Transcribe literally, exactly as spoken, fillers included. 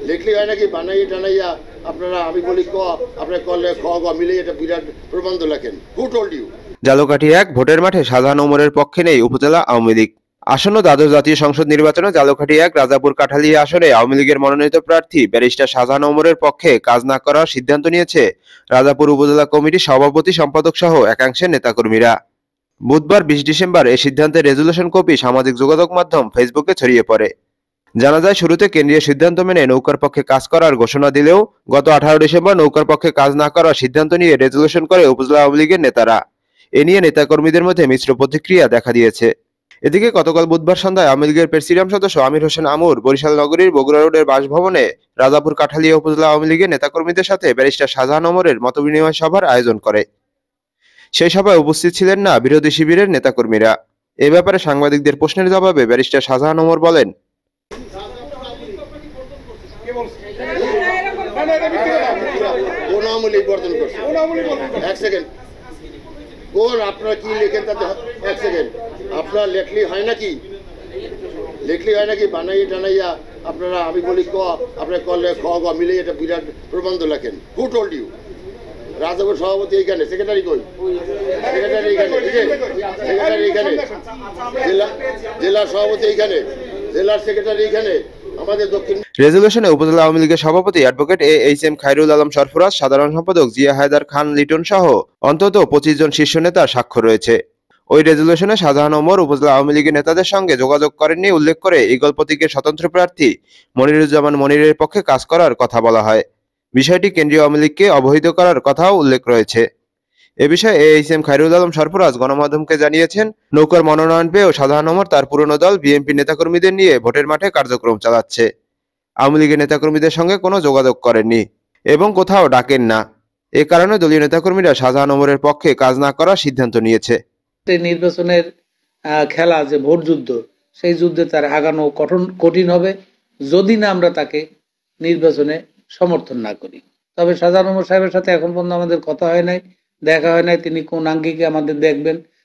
লিখলি হয় নাকি বানাইয়ে টানাইয়া আপনারা আমি বলি ক আপনার কলে খ গ মিলে এটা বিরাট প্রবন্ধ লেখেন? হু টোল্ড ইউ? জালকাঠি এক ভোটের মাঠে শাহজাহান ওমরের পক্ষে নেই উপজেলা আওয়ামী লীগ। আসন্ন দ্বাদশ জাতীয় সংসদ নির্বাচনে জালকাঠি এক রাজাপুর কাঠালিয়া আসনে আওয়ামী লীগের মনোনীত প্রার্থী ব্যারিস্টার শাহজাহান ওমরের পক্ষে কাজ না করার সিদ্ধান্ত নিয়েছে রাজাপুর উপজেলা কমিটির সভাপতি সম্পাদক সহ একাংশের নেতাকর্মীরা। বুধবার বিশ ডিসেম্বর এই সিদ্ধান্তের রেজুলেশন কপি সামাজিক যোগাযোগ মাধ্যম ফেসবুকে ছড়িয়ে পড়ে। জানা যায়, শুরুতে কেন্দ্রীয় সিদ্ধান্ত মেনে নৌকার পক্ষে কাজ করার ঘোষণা দিলেও গত আঠারো ডিসেম্বর নৌকার পক্ষে কাজ না করার সিদ্ধান্ত নিয়ে রেজুলেশন করে উপজেলা আওয়ামী লীগের নেতারা। এ নিয়ে নেতাকর্মীদের মধ্যে মিশ্র প্রতিক্রিয়া দেখা দিয়েছে। এদিকে গতকাল বুধবার সন্ধ্যায় আওয়ামী লীগের প্রেসিডিয়াম সদস্য আমির হোসেন আমুর বরিশাল নগরীর বগুড়া রোডের বাসভবনে রাজাপুর কাঠালিয়া উপজেলা আওয়ামী লীগের নেতাকর্মীদের সাথে ব্যারিস্টার শাহজাহান ওমরের মতবিনিময় সভার আয়োজন করে। সেই সভায় উপস্থিত ছিলেন না বিরোধী শিবিরের নেতাকর্মীরা। এ ব্যাপারে সাংবাদিকদের প্রশ্নের জবাবে ব্যারিস্টার শাহজাহান ওমর বলেন, আপনারা কি লেখেন তাতে এক সেকেন্ড আপনার লেখলি হয় নাকি লেখলি হয় নাকি বানাইয়ে টানাইয়া আপনারা আমি বলি ক আপনার কলে খ গ মিলে এটা বিরাট প্রবন্ধ লেখেন? হু টোল্ড ইউ? রাজাপুর সভাপতি এইখানে, সেক্রেটারি কই? সেক্রেটারি এইখানে, সেক্রেটারি এইখানে, জেলা জেলা সভাপতি এইখানে, জেলার সেক্রেটারি এইখানে। আমাদের দক্ষিণ রেজুলেশনে উপজেলা আওয়ামী লীগের সভাপতি advocate A H M Khairul Alam Sarfaraz, সাধারণ সম্পাদক জিয়া হায়দার খান লিটন সহ অন্তত পঁচিশ জন শীর্ষ নেতার স্বাক্ষর রয়েছে। ওই রেজুলেশনে শাহজাহান ওমর উপজেলা আওয়ামী লীগের নেতাদের সঙ্গে যোগাযোগ করেননি উল্লেখ করে ঈগল প্রতীকের স্বতন্ত্র প্রার্থী মনিরুজ্জামান মনিরের পক্ষে কাজ করার কথা বলা হয়। বিষয়টি কেন্দ্রীয় আওয়ামী লীগকে অবহিত করার কথাও উল্লেখ রয়েছে। এ বিষয়ে A H M Khairul Alam Sarfaraz গণমাধ্যমকে জানিয়েছেন, নৌকার মনোনয়ন পেয়েও শাহজাহান ওমর তার পুরনো দল বিএনপি নেতাকর্মীদের নিয়ে ভোটের মাঠে কার্যক্রম চালাচ্ছে। আওয়ামী লীগের নেতাকর্মীদের সঙ্গে কোনো যোগাযোগ করেননি এবং কোথাও ডাকেন না। এ কারণে দলীয় নেতাকর্মীরা শাহজাহান ওমরের পক্ষে কাজ না করার সিদ্ধান্ত নিয়েছে। নির্বাচনের খেলা যে ভোট যুদ্ধ, সেই যুদ্ধে তার আগানো কঠিন কঠিন হবে যদি না আমরা তাকে নির্বাচনে সমর্থন না করি। তবে শাহজাহান ওমর সাহেবের সাথে এখন পর্যন্ত আমাদের কথা হয় নাই, দেখা হয় নাই, তিনি কোন আঙ্গিকে আমাদের দেখবেন